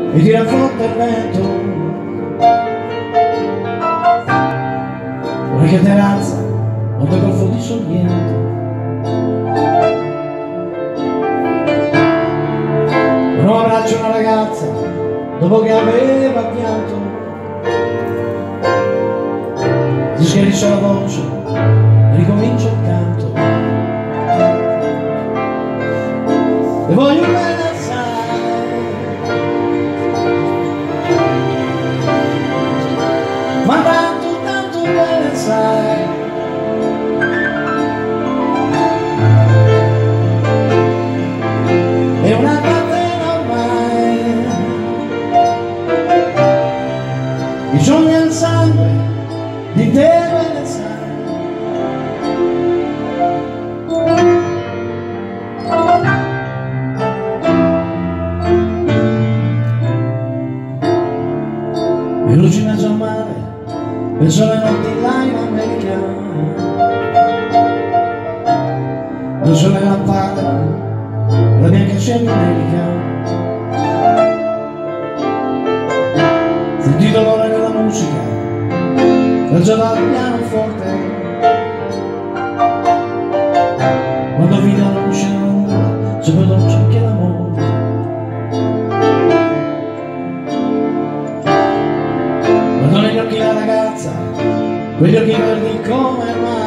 e ti racconta il vento, qualche terrazza quando golfo di Sorrento, un abbraccio una ragazza dopo che aveva pianto, si schiarisce la voce e ricomincia il canto, e voglio bene assai, ma tanto bene sai, è una catena ormai, i giorni al sangue di te bene sai. E lucina già mare, penso alle notti là in America, penso alle lampade, la bianca scena america, senti dolore nella musica, faccio dal pianoforte, quando vita non c'è nulla, se poi non c'è anche l'amore. Guardo negli occhi la ragazza, quegli occhi verdi come il mare,